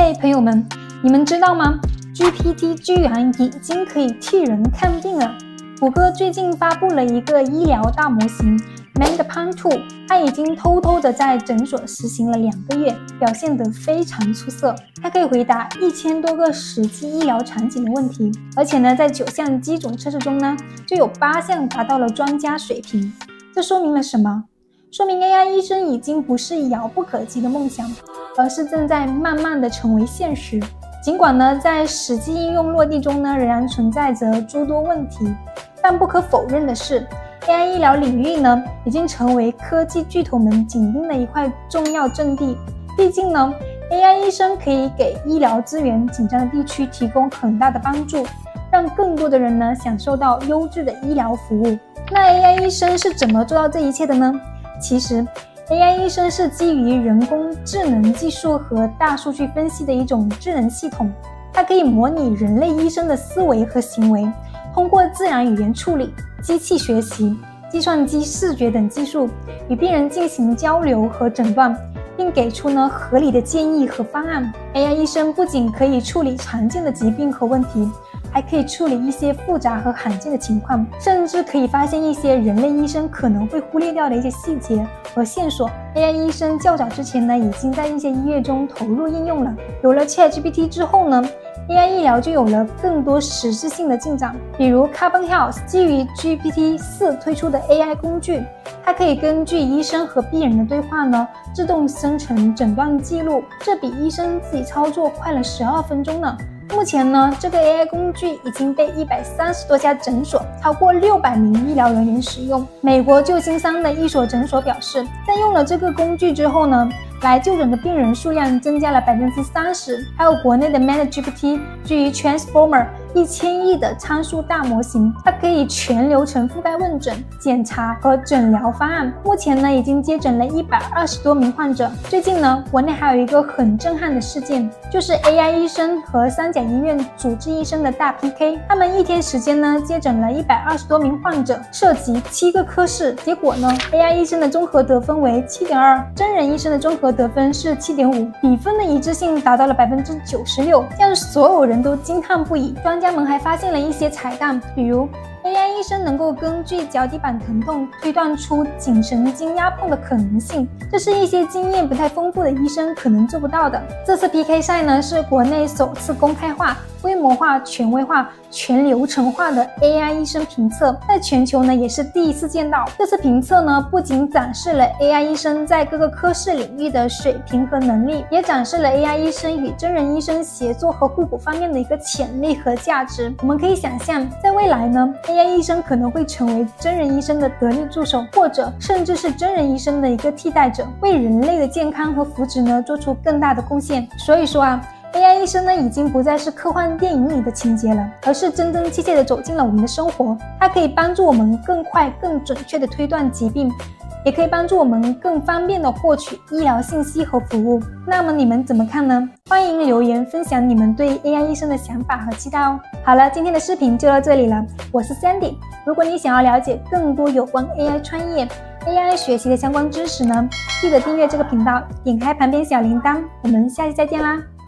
嘿，朋友们，你们知道吗 ？GPT 居然已经可以替人看病了。谷歌最近发布了一个医疗大模型 MedPan2， 它已经偷偷的在诊所实行了2个月，表现得非常出色。它可以回答1000多个实际医疗场景的问题，而且呢，在9项基准测试中呢，就有8项达到了专家水平。这说明了什么？说明 AI 医生已经不是遥不可及的梦想，而是正在慢慢的成为现实。尽管呢，在实际应用落地中呢，仍然存在着诸多问题，但不可否认的是 ，AI 医疗领域呢，已经成为科技巨头们紧盯的一块重要阵地。毕竟呢 ，AI 医生可以给医疗资源紧张的地区提供很大的帮助，让更多的人呢享受到优质的医疗服务。那 AI 医生是怎么做到这一切的呢？其实 AI 医生是基于人工智能技术和大数据分析的一种智能系统，它可以模拟人类医生的思维和行为，通过自然语言处理、机器学习、计算机视觉等技术，与病人进行交流和诊断，并给出合理的建议和方案。AI 医生不仅可以处理常见的疾病和问题，还可以处理一些复杂和罕见的情况，甚至可以发现一些人类医生可能会忽略掉的一些细节和线索。AI 医生较早之前呢，已经在一些医院中投入应用了。有了 ChatGPT 之后呢，AI 医疗就有了更多实质性的进展。比如 Carbon Health 基于 GPT-4 推出的 AI 工具，它可以根据医生和病人的对话呢，自动生成诊断记录，这比医生自己操作快了12分钟呢。目前呢，这个 AI 工具已经被130多家诊所、超过600名医疗人员使用。美国旧金山的一所诊所表示，在用了这个工具之后呢，来就诊的病人数量增加了30%。还有国内的 MetaGPT 基于 Transformer 1000亿的参数大模型，它可以全流程覆盖问诊、检查和诊疗方案。目前呢，已经接诊了120多名患者。最近呢，国内还有一个很震撼的事件，就是 AI 医生和三甲医院主治医生的大 PK。他们1天时间呢，接诊了120多名患者，涉及7个科室。结果呢 ，AI 医生的综合得分为7.2，真人医生的综合得分是7.5，比分的一致性达到了96%，让所有人都惊叹不已。专家们还发现了一些彩蛋，比如 AI 医生能够根据脚底板疼痛推断出颈神经压迫的可能性，这是一些经验不太丰富的医生可能做不到的。这次 PK 赛呢，是国内首次公开化、规模化、权威化、全流程化的 AI 医生评测，在全球呢也是第一次见到。这次评测呢，不仅展示了 AI 医生在各个科室领域的水平和能力，也展示了 AI 医生与真人医生协作和互补方面的一个潜力和价值。我们可以想象，在未来呢，AI 医生可能会成为真人医生的得力助手，或者甚至是真人医生的一个替代者，为人类的健康和福祉呢做出更大的贡献。所以说啊，AI 医生呢，已经不再是科幻电影里的情节了，而是真真切切的走进了我们的生活。它可以帮助我们更快、更准确的推断疾病，也可以帮助我们更方便的获取医疗信息和服务。那么你们怎么看呢？欢迎留言分享你们对 AI 医生的想法和期待哦。好了，今天的视频就到这里了，我是 Sandy。如果你想要了解更多有关 AI 创业、AI 学习的相关知识呢，记得订阅这个频道，点开旁边小铃铛。我们下期再见啦！